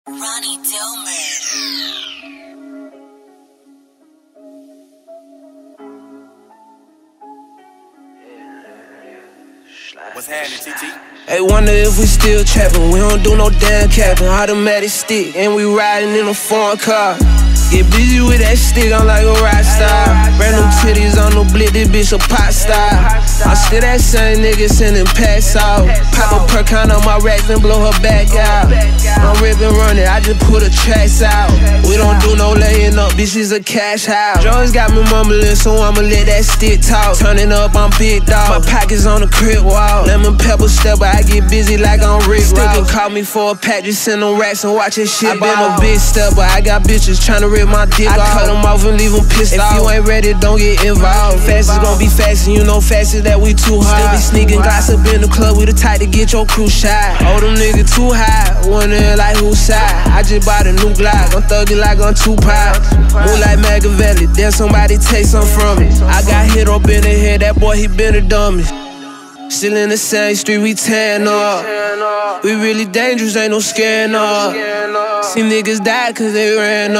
Ronniedoemadeit. What's happening, TT? Hey, wonder if we still trapping. We don't do no damn capping. Automatic stick, and we riding in a foreign car. Get busy with that stick, I'm like a rock star. Brand new titties on the blick, this bitch a pop star. I still that same nigga sending pass out. Pop a perk on my racks and blow her back out. I'm ripping running, I just put a tracks out. We don't do no laying up, bitch is a cash house. Jones got me mumbling, so I'ma let that stick talk. Turning up, I'm big dog. My pockets on the crib wall. Lemon pepper stepper, I get busy like I'm Rick Ross. Still call me for a pack, just send them racks and watch that shit. I been a big stepper, I got bitches tryna rip my dick off. I cut them off and leave them pissed off. If you ain't ready, don't get involved. Fast is gon' be fast, and you know fast is that we too hard. Still be sneaking gossip in the club, we the type to get your crew shot. Oh, them niggas too high, wondering like whose side. I just bought a new Glock, I'm thugging like I'm Tupac. Move like Machiavelli, then somebody take some from me. I got hit up in the head, that boy he been a dummy. Still in the same street, we tan up. We really dangerous, ain't no scaring up. See niggas die cause they ran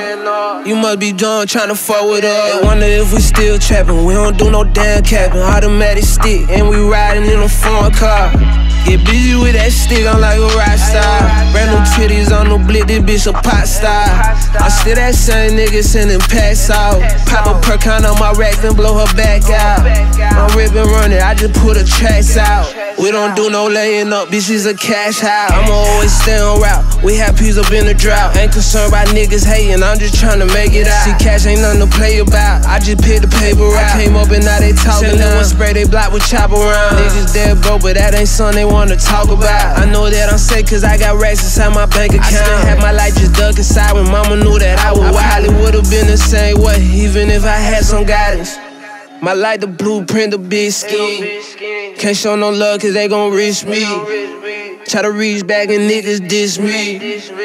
up. You must be done tryna fuck with us. They wonder if we still trapping. We don't do no damn capping. Automatic stick, and we riding in a foreign car. Get busy with that stick, I'm like a rock star. Brand new titties on the blick, this bitch a pop star. I still that same nigga sending pass out. Pop a perk on my racks and blow her back out. I'm ripping running, I just put a tracks out. We don't do no laying up, bitch is a cash house. I'ma always stay on route, we have peas up in the drought. Ain't concerned about niggas hating, I'm just tryna make it out. See cash ain't nothing to play about, I just picked the paper out. I came up and now they talking now. One spray they block with chop around. Niggas dead broke, but that ain't something they wanna talk about. I know that I'm safe cause I got racks inside my bank account. I still had my life just duck inside when mama knew that I would wild. I probably would've been the same way, even if I had some guidance. My life the blueprint, the big scheme. Can't show no love cause they gon' reach me. Try to reach back and niggas diss me.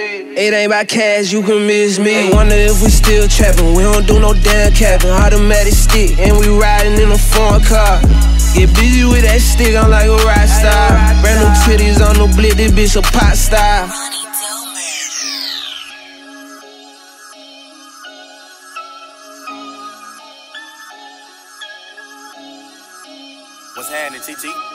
It ain't about cash, you can miss me. Wonder if we still trapping. We don't do no damn capping. Automatic stick, and we riding in a foreign car. Get busy with that stick, I'm like a rock star. Brand new titties on the blick, this bitch a pop star. What's happening, TT?